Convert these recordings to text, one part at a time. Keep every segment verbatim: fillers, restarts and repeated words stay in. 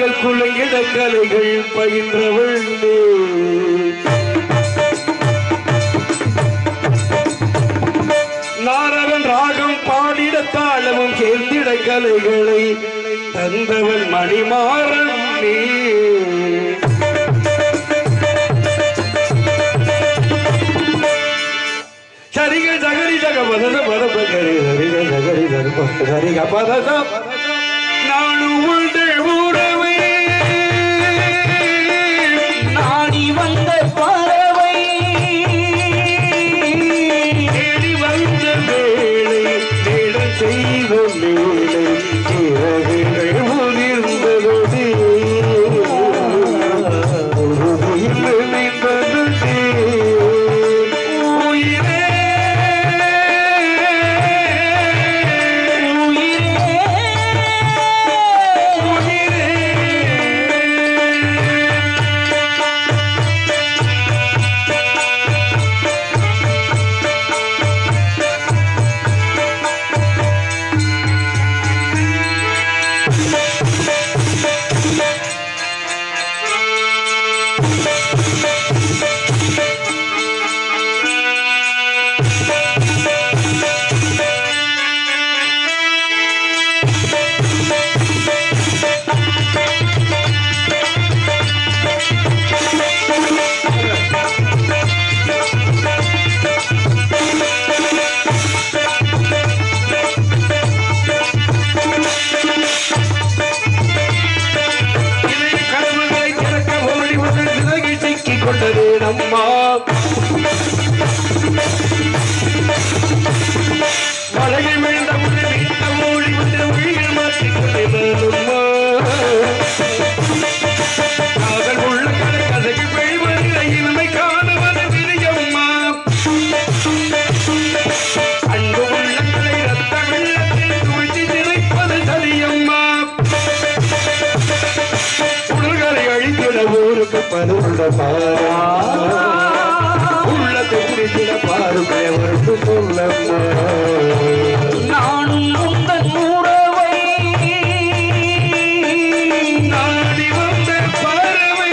முதல் குலங்கிட கலைகள் பயின்றவள் நாரவன் ராகம் பாடிட தாளமும் சேர்ந்திட கலைகளை தந்தவன் மணிமாறன் நீ சரிகள் ஜகரி ஜக பதத பதப கரி சரிகள் ஜகரி ஜக சரிக பதத நானு உள்தே ஊரவே நாடி வந்த பறவை தேடி வந்த வேளை தேடல் செய்த வேளை சிறகுகள் முதிர்ந்ததோடு நானும் உந்தன் உறவை நாடி வந்த பறவை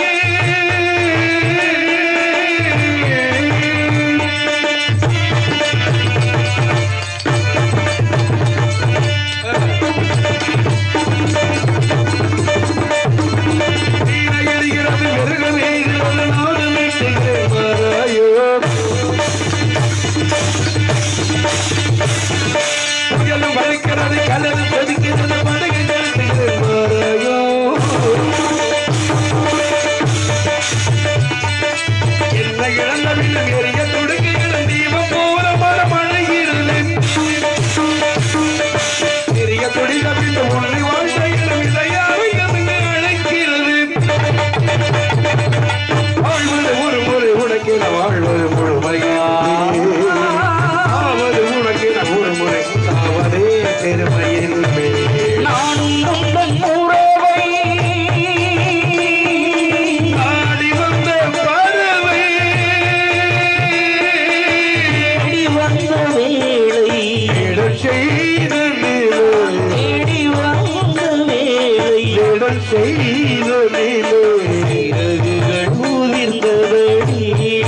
எரிகிறது மிருகமே வளைக்கிறது கலர் கொதிக்கிறது படகு மாறாயோ என்ன இழந்த பின்னும் எரிய துடுக்குகிற தீபம் போல மரம் அழைகிறது எரிய துடித்த பின்னு உன்னை வாழ்க்கையிலும் இதையாவை அங்கு அழைக்கிறது வாழ்வது ஒரு முறை உனக்கென வாழ்வது முழுமையா நானும் உந்தன் உறவை நாடி வந்த பறவை தேடி வந்த வேளை தேடல் செய்த வேளை தேடி வந்த வேளை தேடல் செய்த வேளை சிறகுகள் ஊதிர்ந்தபடி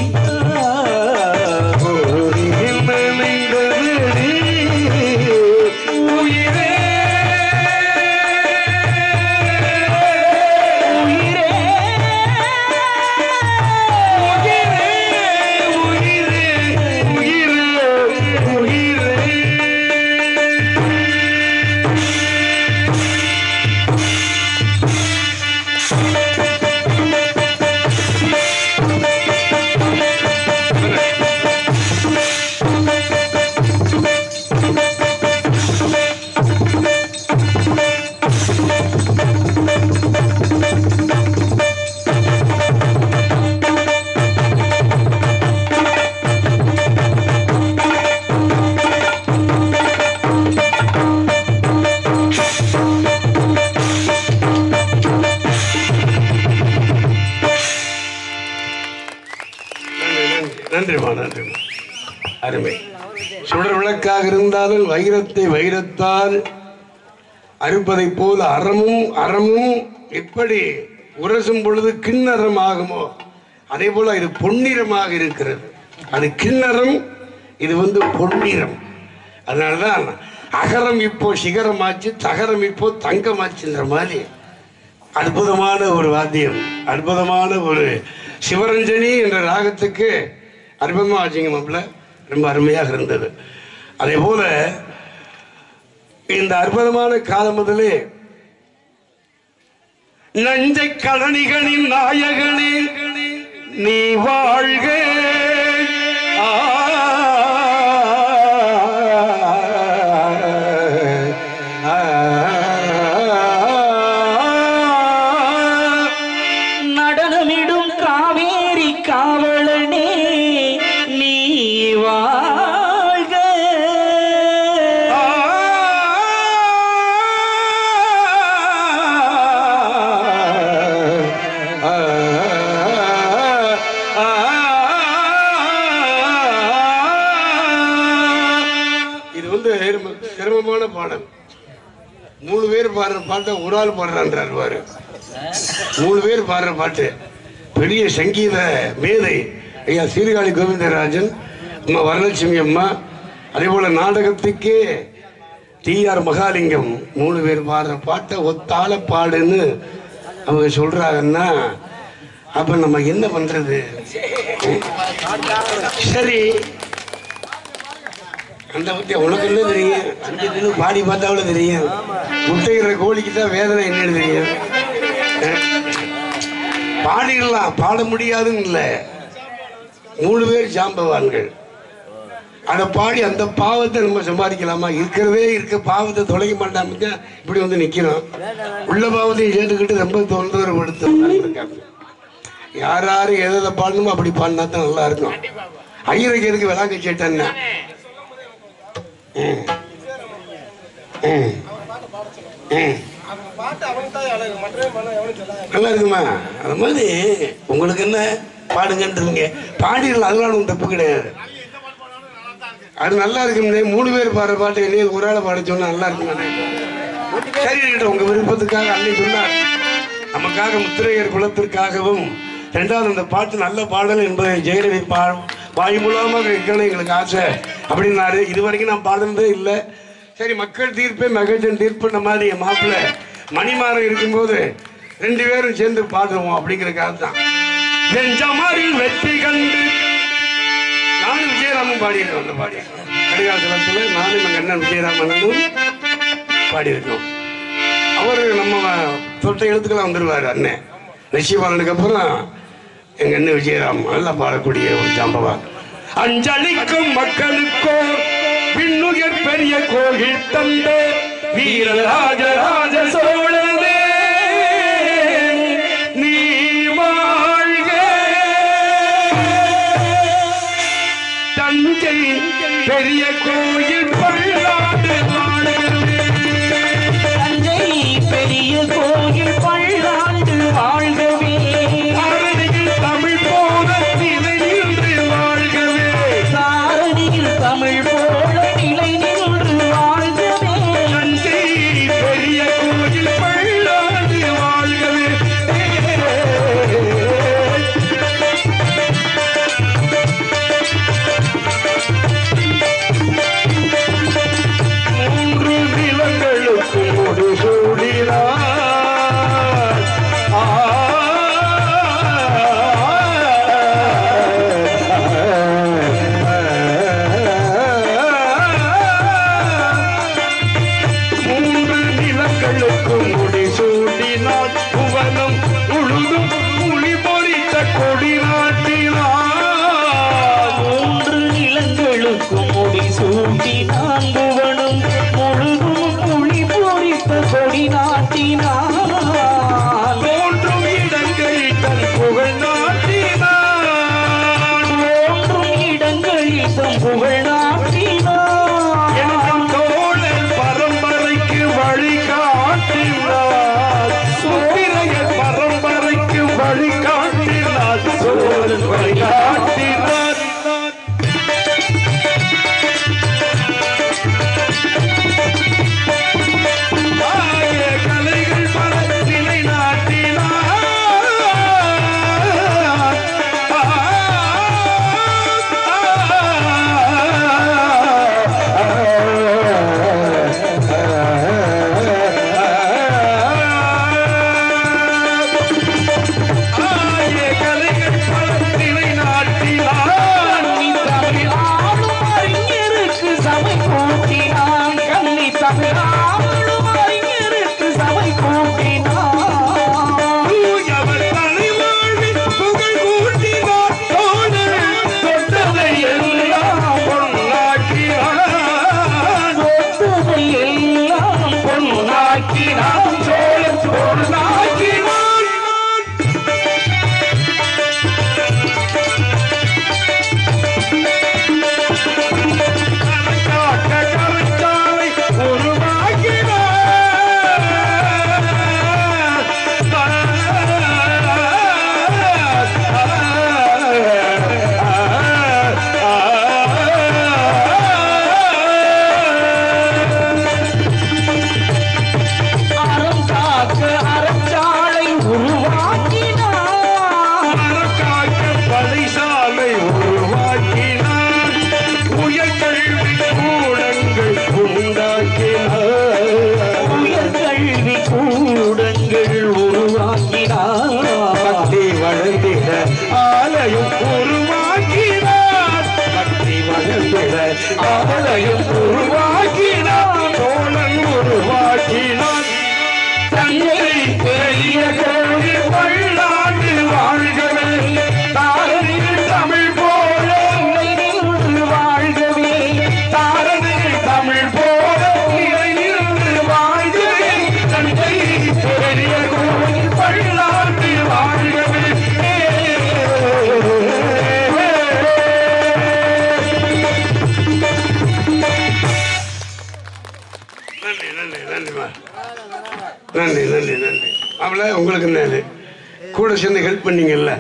நன்றிமா நன்றிமா அருமை சுடர் விளக்காக இருந்தாலும் வைரத்தை வைரத்தால் அறுப்பதை போல அறமும் அறமும் எப்படி உரசும் பொழுது கிண்ணறம் ஆகுமோ அதே போல இது பொன்னிறமாக இருக்கிறது. அது கிண்ணறம், இது வந்து பொன்னிறம். அதனாலதான் அகரம் இப்போ சிகரமாச்சு, தகரம் இப்போ தங்கமாச்சுன்ற மாதிரி அற்புதமான ஒரு வாத்தியம், அற்புதமான ஒரு சிவரஞ்சனி என்ற ராகத்துக்கு அற்புதமாக ஆச்சுங்க மாப்பிள்ள. ரொம்ப அருமையாக இருந்தது. அதே போல இந்த அற்புதமான காலம் முதலே நஞ்சை கடனிகளின் நாயகனே நீ வாழ்க, நடனமிடும் காவேரி காவலனே நீ வாழ்க, இது வந்து சிரமமான பாடல். மூணு பேர் பாடுற பாட்டை ஒரு ஆள் பாடுறான்றார் பாரு. மூணு பேர் பாடுற பாட்டு. பெரிய சங்கீத மேதை ஐயா சீர்காழி கோவிந்தராஜன், அம்மா வரலட்சுமி அம்மா, அதே போல நாடகத்துக்கே டி ஆர் மகாலிங்கம், மூணு பேர் பாடுற பாட்டை ஒத்தால பாடுன்னு அவங்க சொல்றாங்கன்னா அப்ப நம்ம என்ன பண்றது? சரி, அந்த பத்தி உனக்கு என்ன தெரியும்? அஞ்சு தினம் பாடி பார்த்தாவில தெரியும். முட்டைகிற கோழிக்கு தான் வேதனை என்னன்னு தெரியும். பாடிடலாம், பாட முடியாதுன்னு இல்லை. மூணு பேர் ஜாம்பவான்கள். அதை பாடி அந்த பாவத்தை நம்ம சம்பாதிக்கலாமா? இருக்கிறதே இருக்க பாவத்தை தொலைக்க மாட்டாம இப்படி வந்து நிக்கிறோம். உள்ள பாவத்தையும் சேர்த்துக்கிட்டு ரொம்ப தொந்தரவுபடுத்த யார் யாரு எதை பாடணுமோ அப்படி பாடினா தான் நல்லா இருக்கும். ஐயருக்கு எதுக்கு விளாங்க சேட்டன்னா நல்லா இருக்குமா? அது மாதிரி உங்களுக்கு என்ன பாடுங்கன்றீங்க, பாடிடலாம், அதெல்லாம் ஒன்றும் தப்பு கிடையாது. அது நல்லா இருக்கும்னே. மூணு பேர் பாடுற பாட்டு என்னைய ஒரு ஆளை பாட சொன்னா நல்லா இருக்குமே. சரி இருக்கட்டும், உங்க விருப்பத்துக்காக அன்னை சொன்னார். நமக்காக முத்திரையர் குலத்திற்காகவும் ரெண்டாவது அந்த பாட்டு நல்ல பாடல் என்பதை ஜெயலலிதா பா வாய் மூலமாக இருக்கணும் எங்களுக்கு ஆசை அப்படின்னாரு. இது வரைக்கும் நான் பாடுனதே இல்லை. சரி, மக்கள் தீர்ப்பே மகஜன் தீர்ப்புன்ற மாதிரி என் மாப்பிள்ளை மணிமாறன் இருக்கும்போது ரெண்டு பேரும் சேர்ந்து பாடுவோம் அப்படிங்கிறதுக்காக தான். நெஞ்சமாரில் வெற்றி கண்டு நானும் விஜயராமன் பாடியிருக்கோம். அந்த பாடி கடிகாலத்தில் நானும் எங்கள் அண்ணன் விஜயராமனும் பாடியிருக்கோம். அவர் நம்ம தொட்ட எழுத்துக்கெல்லாம் வந்துடுவார். அண்ணன் நிச்சயமானதுக்கு அப்புறம் எங்க அண்ணன் விஜயராம் நல்லா பாடக்கூடிய ஒரு ஜாம்பவான். அஞ்சலிக்கும் மக்களுக்கோ விண்ணுயர் பெரிய கோயில் தந்த வீரராஜ ராஜ சோழனே நீ வாழ்க, தஞ்சை பெரிய கோயில் பல்லாண்டு வாழ்கவே, தஞ்சை பெரிய கோயில் பல்லாண்டு வாழ்கவே, சாரணியில் தமிழ் போல நிலை நின்று வாழ்கவே, சாரணியில் தமிழ் போல நிலை நின்று வாழ்கவே, தஞ்சை பெரிய கோயில் பல்லாண்டு வாழ்கவே. மூன்று நிலங்களுக்கு ஒரு சூடினார். மூன்று நிலங்களுக்கும் முடி சூடினார். புவனம் முழுதும் புலி பொறித்த கொடி நாட்டினார். மூன்று நிலங்களுக்கும் முடி சூட்டி நான்குவனும் முழுதும் புலி பொறித்த கொடி நாட்டினான். தோன்றும் இடங்களில் தன் புகழ் நாட்டினார். தோன்றும் இடங்களில் தம் புகழ் நாட்டினான். எனக்கும் தோழர் பரம்பரைக்கு வழிகாட்டினார். சுத்திரையர் பரம்பரைக்கு வழிகாட்டினார். சோழன் வழிகாட்டினார். ஆ ஆலயம் உருவாக்கினான் சோழன் உருவாக்கினான் தஞ்சை பெரிய கோயில் பல்லாண்டு வாழ்கவே தாரணிகள் தமிழ் போல வாழ்கவே தாரணிகள் தமிழ் போல வாழ்கவே தஞ்சை பெரிய கோயில் பல்லாண்டு வாழ்கவே. நன்றி நன்றி நன்றிமா நன்றி நன்றி நன்றி அவள உங்களுக்கு நன்றி கூட சேர்ந்து ஹெல்ப் பண்ணீங்கல்ல.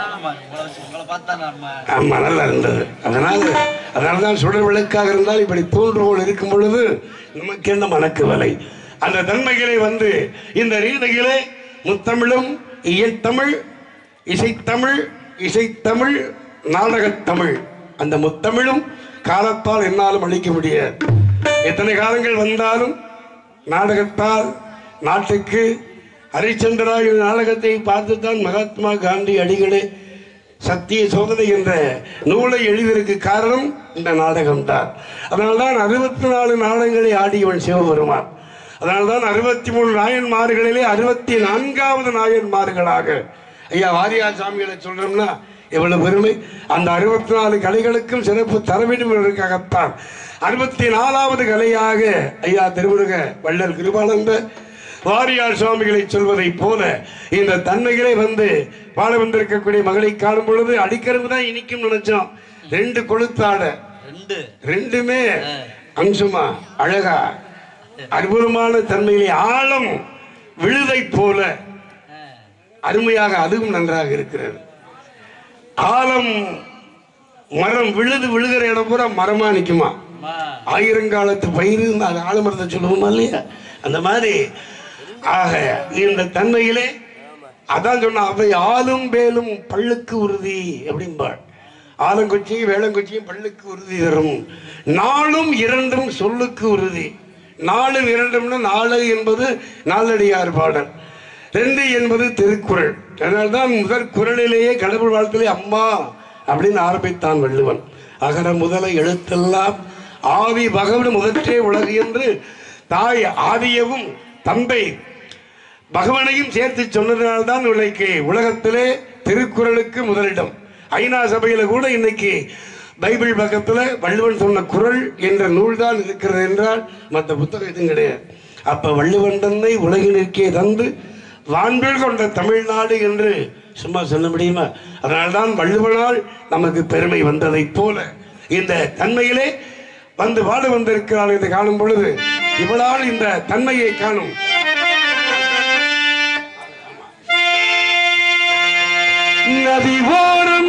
ஆமா நல்லா இருந்தது. அதனால அதனாலதான் சுடர் விளக்காக இருந்தால் இப்படி தோன்றுகோள் இருக்கும் பொழுது நமக்கு என்ன மனக்கு வலை. அந்த தன்மைகளை வந்து இந்த ரீதியிலே முத்தமிழும் இயற்தமிழ் இசைத்தமிழ் இசைத்தமிழ் நாடகத்தமிழ் அந்த முத்தமிழும் காலத்தால் என்னாலும் அழிக்க முடியாது. எத்தனை காலங்கள் வந்தாலும் நாடகத்தால் நாட்டுக்கு ஹரிச்சந்திராய நாடகத்தை பார்த்துத்தான் மகாத்மா காந்தி அடிகளே சத்திய சோதனை என்ற நூலை எழுதியதற்கு காரணம் இந்த நாடகம்தான். அதனால்தான் அறுபத்தி நாலு நாடகங்களை ஆடியவன் சிவபெருமான். அதனால்தான் அறுபத்தி மூணு நாயன்மார்களிலே அறுபத்தி நான்காவது நாயன்மார்களாக ஐயா வாரியார் சாமிகளை சொல்றோம்னா எவ்வளவு பெருமை. அந்த அறுபத்தி நாலு கலைகளுக்கும் சிறப்பு தர வேண்டும் என்பதற்காகத்தான் அறுபத்தி நாலாவது கலையாக ஐயா திருமுருக வள்ளல் கிருபானந்த வாரியார் சுவாமிகளை சொல்வதை போல இந்த தன்மைகளை வந்து பாட வந்திருக்கக்கூடிய மகளை காணும் பொழுது அடிக்கிறது தான் இனிக்கும் நினைச்சோம். ரெண்டு கொளுத்தாட ரெண்டுமே அம்சமா அழகா அற்புதமான தன்மையிலே ஆழம் விழுதை போல அருமையாக அதுவும் நன்றாக இருக்கிறது. ஆழம் மரம் விழுது விழுகிற இடம் பூரா மரமா நிக்குமா. ஆயிரங்காலத்து பயிர் அது ஆலமரத்தை சொல்லுவோமா இல்லையா. அந்த மாதிரி ஆக இந்த தன்மையிலே அதான் சொன்ன அவை ஆளும் வேலும் பல்லுக்கு உறுதி அப்படின்பாள். ஆலங்குச்சியும் வேளங்குச்சியும் பல்லுக்கு உறுதி தரும். நாளும் இரண்டும் சொல்லுக்கு உறுதி. நாளும் இரண்டும்னா நாலு என்பது நாலடியார் பாடல், ரெண்டு என்பது திருக்குறள். அதனால்தான் முதற் குறளிலேயே கடவுள் வாழ்த்திலே அம்மா அப்படின்னு ஆரம்பித்தான் வள்ளுவன். அகர முதல எழுத்தெல்லாம் ஆதி பகவன் முதற்றே உலகு என்று தாய் ஆதியவும் தந்தை பகவனையும் சேர்த்து சொன்னதினால்தான் இன்னைக்கு உலகத்திலே திருக்குறளுக்கு முதலிடம். ஐநா சபையில கூட இன்னைக்கு பைபிள் பக்கத்துல வள்ளுவன் சொன்ன குறள் என்ற நூல் தான் இருக்கிறது என்றால் மற்ற புத்தகம் எதுவும் கிடையாது. அப்ப வள்ளுவன் தன்னை உலகினிற்கே தந்து வான்பில் கொண்ட தமிழ்நாடு என்று சும்மா சொல்ல முடியுமா. அதனால்தான் வள்ளுவனால் நமக்கு பெருமை வந்ததை போல இந்த தன்மையிலே வந்து வாழ வந்திருக்கிறார் என்று காணும் பொழுது இவளால் இந்த தன்மையை காணும். நதி ஓரம்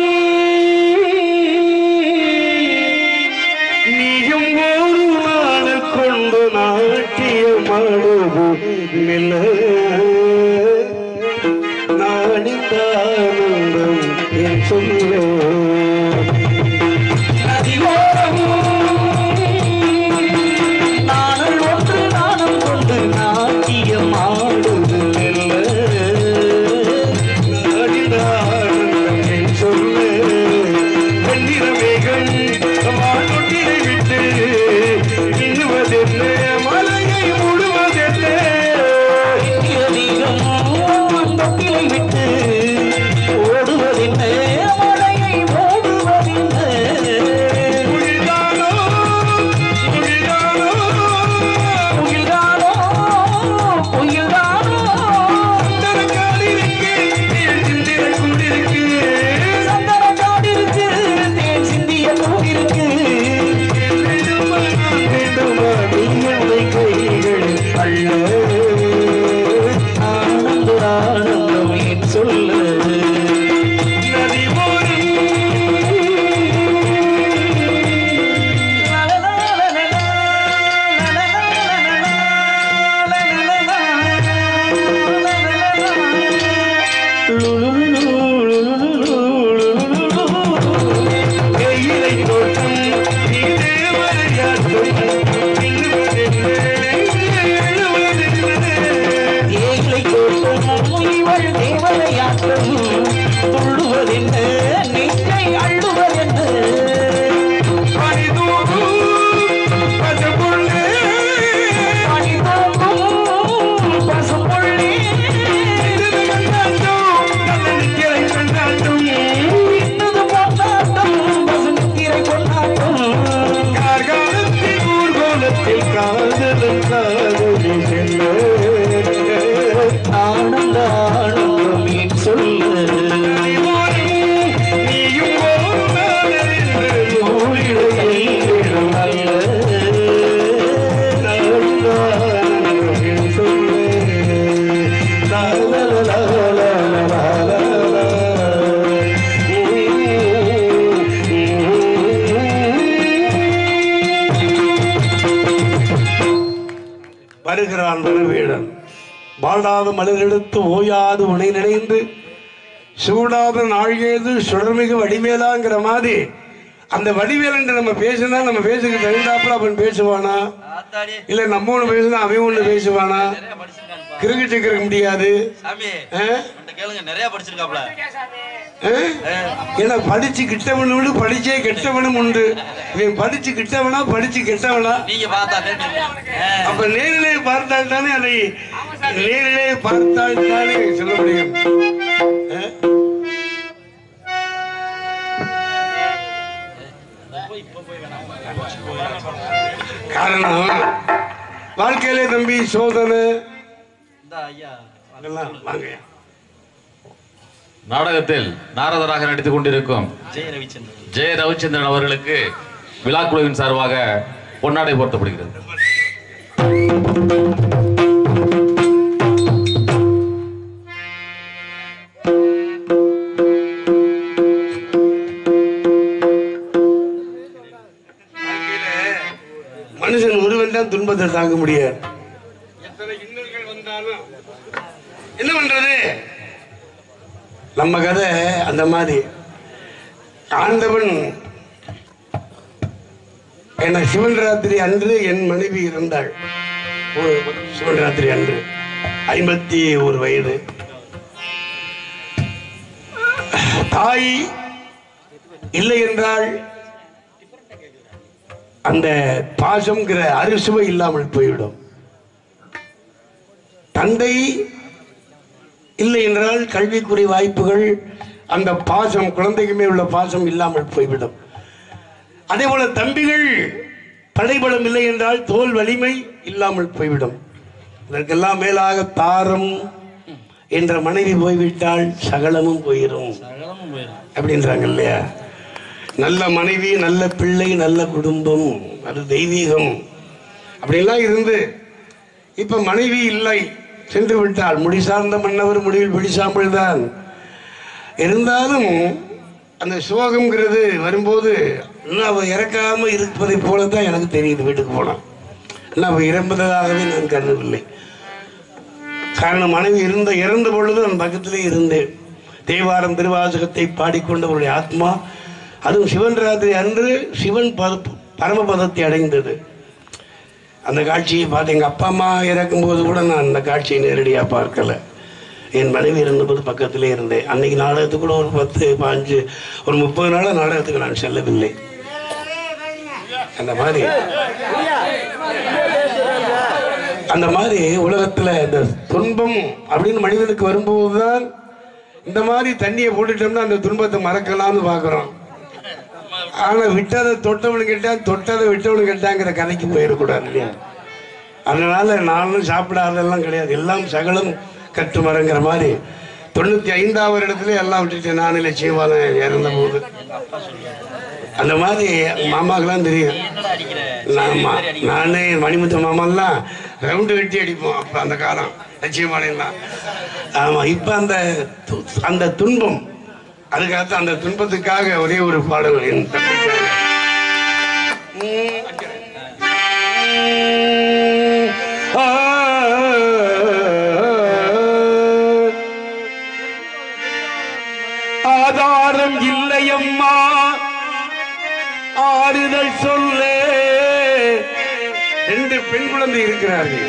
நீயும் ஒரு நாள் கொண்டு நாட்டியமாடுது மெல்ல நாடிந்தானந்தம் என் சொல்ல நதி ஓரம் நானல் ஒன்று நாணம் கொண்டு நாட்டியமாடுது மெல்ல நாடிந்தானந்தம் என் சொல்ல வெண்ணிறவேகன் வானொட்டினை விட்டு இன்னுவதென்ன மலையை முழுவதென்ன தொட்டிலை விட்டு ஓடுவதென்ன மலையை ஓடுவதென்ன புயல்தானோ புயல்தானோ புயல்தானோ புயல்தானோ சந்தனக்காடிருக்கு தேன் சிந்திய கூடிருக்கு சந்தனக்காடிருக்கு தேன் சிந்திய கூடிருக்கு வேண்டுமா நீயுடைய கைகள் அள்ள ஆனந்தம் என் சொல்ல நதி ஓரம் கையிலை தோட்டம் நீ தேவரையாட்டும் ஏகிலை தோட்டம் இவள் தேவரையாட்டும் துள்ளுவதென்ன நெஞ்சை அள்ளுவதென்ன பனிதூரும் வருகிறான் வரவேடன். வாழாத மலரெடுத்து ஓயாது உனை நினைந்து சூடாத நாழிகேது சுடர்மிகு வடிவேலாங்கிற மாதிரி அந்த வடிவேலன் நம்ம பேசினா நம்ம பேசுக்கு தகுந்தாப்புல அவன் பேசுவானா, இல்ல நம்ம ஒண்ணு பேசுனா அவன் ஒண்ணு பேசுவானா? கிரிக்கெட் இருக்க முடியாது. ஏன்னா படிச்சு கிட்டவனு உண்டு, படிச்சே கெட்டவனும் உண்டு. இவன் படிச்சு கிட்டவனா படிச்சு கெட்டவனா? அப்ப நேரிலே பார்த்தால் தானே அதை நேரிலே பார்த்தால் தானே சொல்ல முடியும். காரணம் வாழ்க்கையிலே தம்பி சோதனை வாங்க. நாடகத்தில் நாரதராக நடித்துக் கொண்டிருக்கும் ஜெய ரவிச்சந்திரன் அவர்களுக்கு விழா குழுவின் சார்பாக பொன்னாடை போர்த்தப்படுகிறது. மனுஷன் ஒருவன் தான் துன்பத்தை தாங்க முடியாது. எத்தனை இன்னல்கள் வந்தாலும் என்ன பண்றது? நம்ம கதை அந்த மாதிரி. ஆண்டவன் என்ன சிவன் ராத்திரி அன்று என் மனைவி இருந்தாள். சிவன் ராத்திரி அன்று ஐம்பத்தி ஒரு வயது. தாய் இல்லை என்றால் அந்த பாசம்ங்கிற அறுசுவை இல்லாமல் போய்விடும். தந்தை இல்லை என்றால் கல்விக்குரிய வாய்ப்புகள், அந்த பாசம், குழந்தைக்குமே உள்ள பாசம் இல்லாமல் போய்விடும். அதே போல தம்பிகள் படைபலம் இல்லை என்றால் தோல் வலிமை இல்லாமல் போய்விடும். இதற்கெல்லாம் மேலாக தாரம் என்ற மனைவி போய்விட்டால் சகலமும் போயிடும் அப்படின்றாங்க இல்லையா? நல்ல மனைவி, நல்ல பிள்ளை, நல்ல குடும்பம், அது தெய்வீகம் அப்படிலாம் இருந்து இப்ப மனைவி இல்லை, சென்று விட்டால். முடி சார்ந்த மன்னவர் முடிவில் பிடிசாமல் தான் இருந்தாலும் அந்த சோகம்ங்கிறது வரும்போது இன்னும் அவ இறக்காம இருப்பதை போலதான் எனக்கு தெரியுது. வீட்டுக்கு போனான் இன்னும் அவ இறந்ததாகவே நான் கருதவில்லை. காரணம் மனைவி இருந்த இறந்த பொழுது நான் பக்கத்திலே இருந்தேன். தேவாரம் திருவாசகத்தை பாடிக்கொண்டவருடைய ஆத்மா, அதுவும் சிவன் ராத்திரி அன்று சிவன் பரமபதத்தை அடைந்தது. அந்த காட்சியை பார்த்து எங்கள் அப்பா அம்மா இறக்கும்போது கூட நான் அந்த காட்சியை நேரடியாக பார்க்கல. என் மனைவி இருந்தபோது பக்கத்திலே இருந்தேன். அன்னைக்கு நாடகத்துக்கு கூட ஒரு பத்து பாஞ்சு ஒரு முப்பது நாள் நாடகத்துக்கு நான் செல்லவில்லை. அந்த மாதிரி அந்த மாதிரி உலகத்தில் இந்த துன்பம் அப்படின்னு மனிதனுக்கு வரும்போது தான் இந்த மாதிரி தண்ணியை போட்டுட்டோம்னா அந்த துன்பத்தை மறக்கலாம்னு பார்க்குறோம். ஆனா விட்டதை தொட்டவனு கேட்டான், தொட்டதை விட்டவனு கேட்டாங்கிற கதைக்கு போயிடக்கூடாது இல்லையா? அதனால நானும் சாப்பிடாதெல்லாம் கிடையாது, எல்லாம் சகலம் கட்டு மரங்கிற மாதிரி தொண்ணூத்தி ஐந்தாவது இடத்துல எல்லாம் விட்டுட்டேன். நானில செய்வாளன் இறந்த போது அந்த மாதிரி மாமாக்கெல்லாம் தெரியும். ஆமா, நானே மணிமுத்த மாமாலாம் ரவுண்டு வெட்டி அடிப்போம் அப்ப அந்த காலம் லட்சியமாலாம். ஆமா, இப்ப அந்த அந்த துன்பம், அதுக்காக அந்த துன்பத்துக்காக ஒரே ஒரு பாடல் என் தம்பிக்காக. ஆதாரம் இல்லையம்மா ஆறுதல் சொல்ல. ரெண்டு பெண் குழந்தை இருக்கிறார்கள்.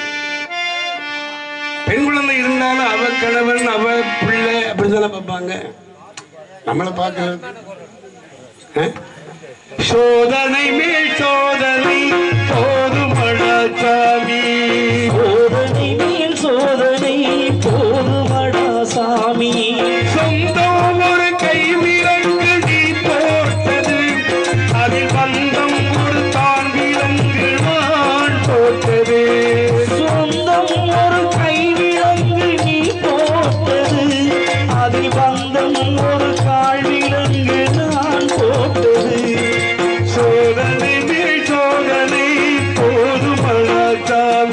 பெண் குழந்தை இருந்தாலும் அவ கணவன் அவ பிள்ளை அப்படித்தானே பார்ப்பாங்க. நம்மளை பார்க்க சோதனை மேல் சோதனை போதுமடா சாமி, சோதனை மேல் சோதனை போதுமடா சாமி. சொந்தம் ஒரு கை விலங்கு நீ போட்டது, அதில் பந்தம் ஒரு தான் விலங்கு நான் போட்டது. சொந்தம் ஒரு கை விலங்கு நீ போட்டது, அதில் பந்தம் ஒரு கால் விலங்கு நான் போட்டது. சோதனை மேல் சோதனை போதுமடா சாமி.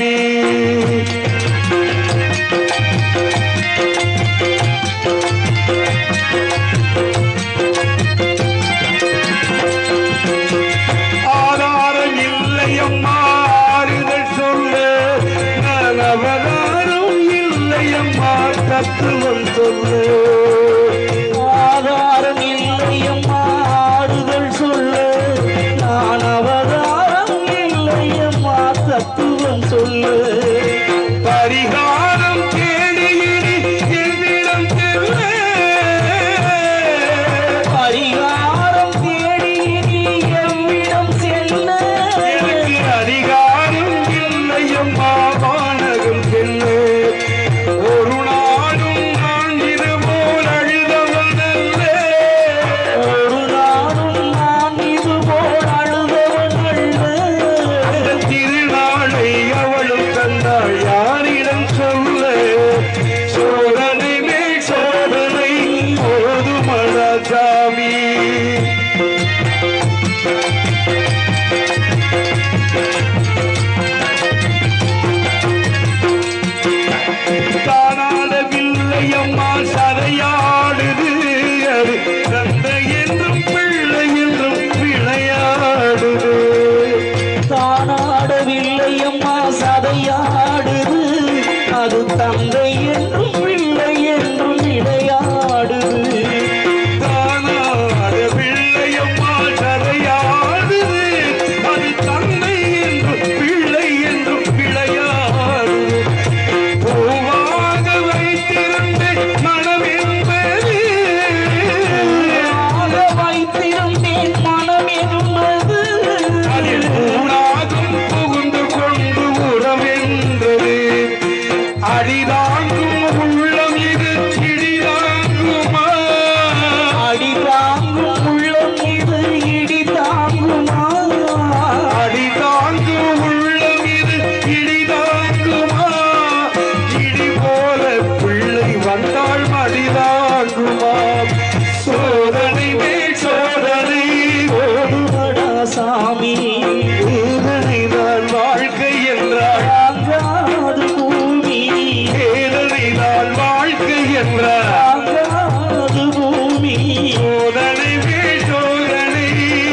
தாங்குமா சோதனை மேல் சோதனை ஓடுமடா சாமி வேதனைதான் வாழ்க்கை என்றார் தாங்காது பூமி வேதனைதான் வாழ்க்கை என்றார் தாங்காது பூமி சோதனை மேல் சோதனை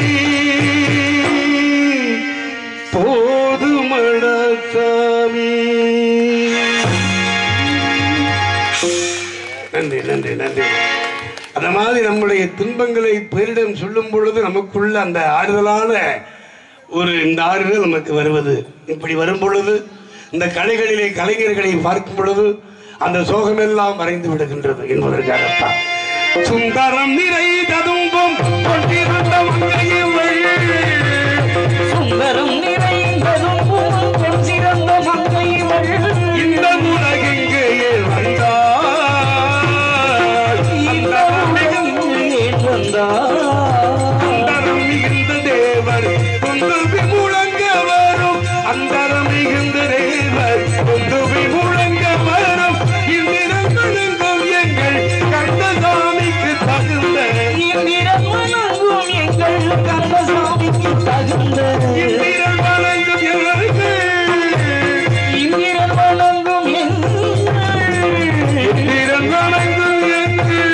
போதுமடா சாமி. நன்றி நன்றி நன்றி. அந்த மாதிரி நம்முடைய துன்பங்களை பேரிடம் சொல்லும் பொழுது நமக்குள்ள அந்த ஆறுதலான ஒரு இந்த ஆறுதல் நமக்கு வருவது. இப்படி வரும் பொழுது இந்த கலைகளிலே கலைஞர்களை பார்க்கும் பொழுது அந்த சோகமெல்லாம் மறைந்து விடுகின்றது என்பதற்காகத்தான். சுந்தரம் நிறை ததும்பும் கொண்டிருந்த மங்கையவள் சுந்தரம் நிறைந்ததும் பொன் சிறந்த மங்கைவள் இந்த உலகெங்கே வந்தாள் இந்த உலகில் ஏன் வந்தார் அந்தரம் மிகுந்த தேவர் கொண்டு முழங்க வரும் அந்தரம் மிகுந்த தேவர் கொண்டு முழங்க வரும் இந்திரங்களும் எங்கள் கந்தசாமிக்கு தகுந்த இந்திரன் வணங்கும் எங்கள் கந்தசாமிக்கு தகுந்த இந்திரன் வணங்கும் எவர்கள் இந்திரன் வணங்கும் எங்கள் இந்திரன் வணங்கும் எங்கள்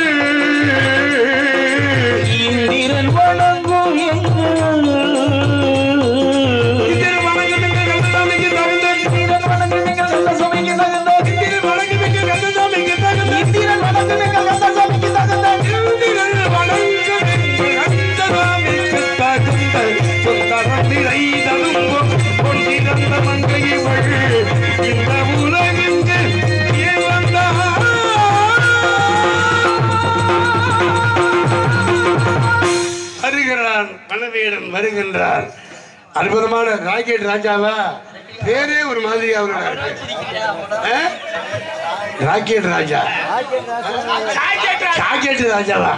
இந்திரன் வணங்கும் எங்கள் இந்திரன் வணங்கும் எங்கள் கந்தசாமிக்கு தகுந்த இந்திரன் வணங்கும் எங்கள் கந்தசாமிக்கு தகுந்த இந்திரன் வணங்கும் எங்கள் கந்தசாமிக்கு தகுந்த இந்திரன் வணங்கும் எங்கள் கந்தசாமிக்கு தகுந்த இந்திரன் வணங்கும் எங்கள் கந்தசாமிக்கு தகுந்த சுந்தரம் நிறை ததும்பும் கொண்டிருந்த மங்கையவள் இந்த உலகெங்கு ஏன் வந்தாள் வருகிறான் மனவேடன் வருகின்றார். அற்புதமான ராக்கெட் ராஜாவா பேரே ஒரு மாதிரி அவரோட ராக்கெட் ராஜா ராக்கெட் ராஜாவா